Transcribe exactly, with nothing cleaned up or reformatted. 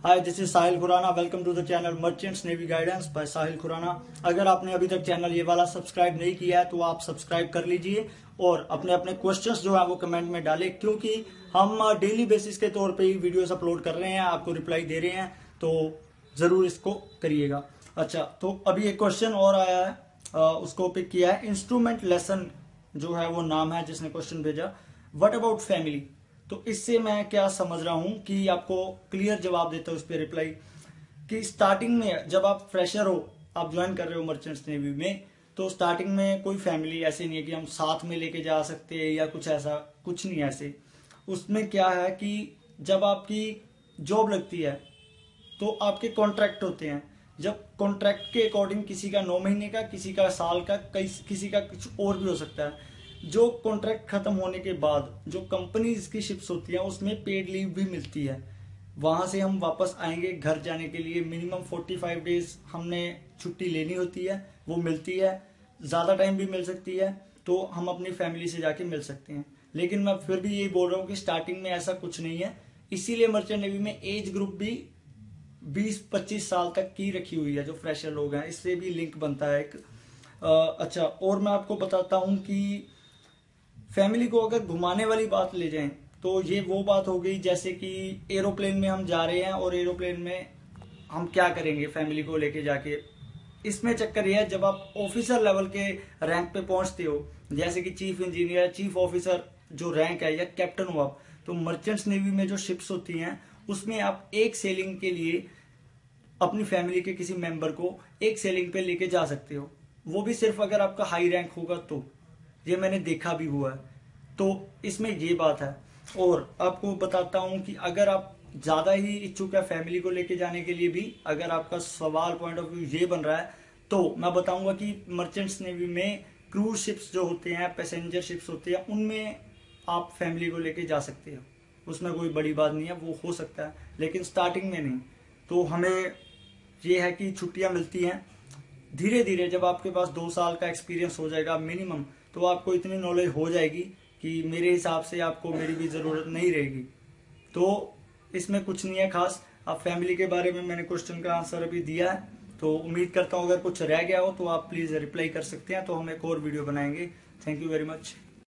Hi, this is Sahil Khurana. Welcome to the channel merchants navy guidance by Sahil Khurana. अगर आपने अभी तक चैनल ये वाला सब्सक्राइब नहीं किया है तो आप सब्सक्राइब कर लीजिए और अपने अपने क्वेश्चंस जो है वो कमेंट में डालें, क्योंकि हम डेली बेसिस के तौर पे ही वीडियोस अपलोड कर रहे हैं, आपको रिप्लाई दे रहे हैं, तो जरूर इसको करिएगा। अच्छा, तो अभी एक क्वेश्चन और आया है, आ, उसको पिक किया है। इंस्ट्रूमेंट लेसन जो है वो नाम है जिसने क्वेश्चन भेजा, व्हाट अबाउट फैमिली। तो इससे मैं क्या समझ रहा हूं कि आपको क्लियर जवाब देता हूं इस पे रिप्लाई कि स्टार्टिंग में जब आप फ्रेशर हो, आप ज्वाइन कर रहे हो मर्चेंट्स नेवी में, तो स्टार्टिंग में कोई फैमिली ऐसे नहीं है कि हम साथ में लेके जा सकते हैं या कुछ ऐसा, कुछ नहीं ऐसे। उसमें क्या है कि जब आपकी जॉब लगती है तो आपके कॉन्ट्रैक्ट होते हैं। जब कॉन्ट्रैक्ट के अकॉर्डिंग किसी का नौ महीने का, किसी का साल का, कई किसी का कुछ और भी हो सकता है। जो कॉन्ट्रैक्ट खत्म होने के बाद जो कंपनीज की शिप्स होती हैं उसमें पेड लीव भी मिलती है। वहां से हम वापस आएंगे घर जाने के लिए, मिनिमम पैंतालीस डेज हमने छुट्टी लेनी होती है, वो मिलती है। ज्यादा टाइम भी मिल सकती है, तो हम अपनी फैमिली से जाके मिल सकते हैं। लेकिन मैं फिर भी यही बोल रहा हूँ कि स्टार्टिंग में ऐसा कुछ नहीं है। इसीलिए मर्चेंट नेवी में एज ग्रुप भी बीस पच्चीस साल तक की रखी हुई है, जो फ्रेशर लोग हैं। इससे भी लिंक बनता है एक। आ, अच्छा, और मैं आपको बताता हूं कि फैमिली को अगर घुमाने वाली बात ले जाएं तो ये वो बात हो गई जैसे कि एरोप्लेन में हम जा रहे हैं और एरोप्लेन में हम क्या करेंगे फैमिली को लेके जाके। इसमें चक्कर यह है, जब आप ऑफिसर लेवल के रैंक पे पहुंचते हो, जैसे कि चीफ इंजीनियर, चीफ ऑफिसर जो रैंक है, या कैप्टन हो आप, तो मर्चेंट्स नेवी में जो शिप्स होती हैं उसमें आप एक सेलिंग के लिए अपनी फैमिली के किसी मेंबर को एक सेलिंग पे लेके जा सकते हो। वो भी सिर्फ अगर आपका हाई रैंक होगा तो। ये मैंने देखा भी हुआ है, तो इसमें ये बात है। और आपको बताता हूं कि अगर आप ज्यादा ही इच्छुक है फैमिली को लेके जाने के लिए भी, अगर आपका सवाल पॉइंट ऑफ व्यू ये बन रहा है, तो मैं बताऊंगा कि मर्चेंट्स नेवी में क्रूज शिप्स जो होते हैं, पैसेंजर शिप्स होती है, उनमें आप फैमिली को लेके जा सकते हो। उसमें कोई बड़ी बात नहीं है, वो हो सकता है, लेकिन स्टार्टिंग में नहीं। तो हमें ये है कि छुट्टियां मिलती हैं धीरे धीरे। जब आपके पास दो साल का एक्सपीरियंस हो जाएगा मिनिमम, तो आपको इतनी नॉलेज हो जाएगी कि मेरे हिसाब से आपको मेरी भी जरूरत नहीं रहेगी। तो इसमें कुछ नहीं है खास। आप फैमिली के बारे में मैंने क्वेश्चन का आंसर अभी दिया है, तो उम्मीद करता हूं अगर कुछ रह गया हो तो आप प्लीज रिप्लाई कर सकते हैं, तो हम एक और वीडियो बनाएंगे। Thank you very much.